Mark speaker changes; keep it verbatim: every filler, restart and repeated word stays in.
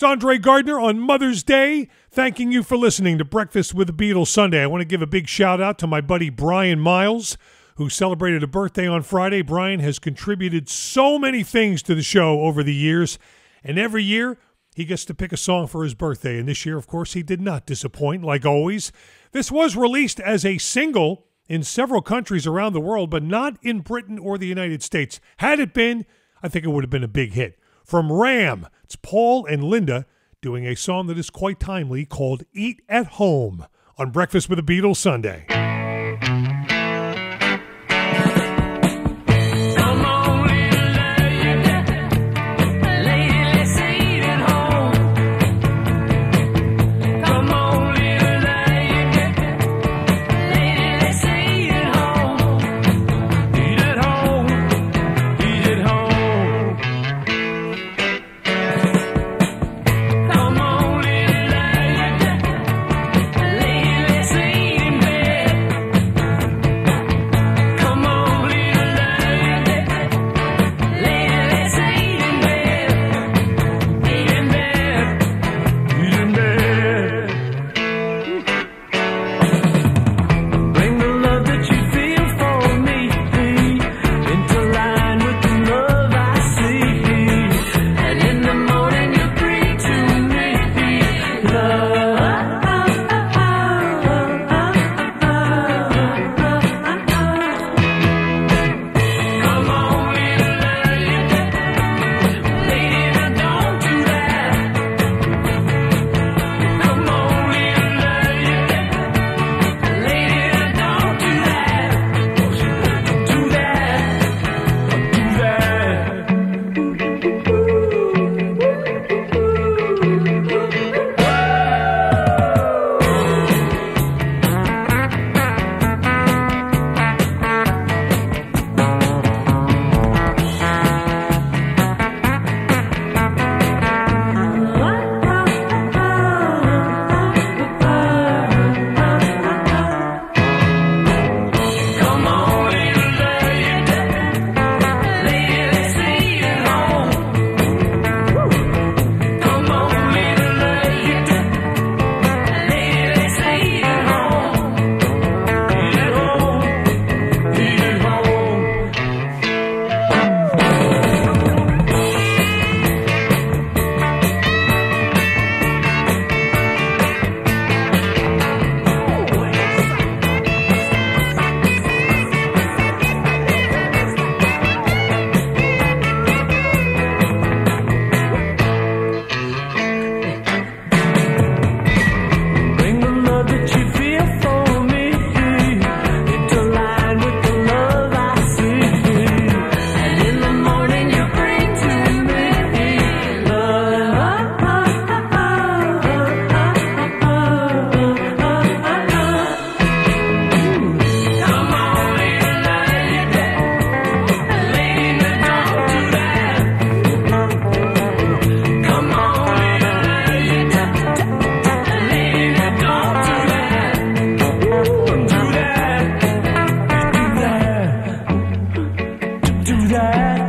Speaker 1: It's Andre Gardner on Mother's Day, thanking you for listening to Breakfast with the Beatles Sunday. I want to give a big shout out to my buddy Brian Miles, who celebrated a birthday on Friday. Brian has contributed so many things to the show over the years, and every year he gets to pick a song for his birthday. And this year, of course, he did not disappoint, like always. This was released as a single in several countries around the world, but not in Britain or the United States. Had it been, I think it would have been a big hit. From Ram, it's Paul and Linda doing a song that is quite timely called Eat at Home on Breakfast with the Beatles Sunday.
Speaker 2: Do that.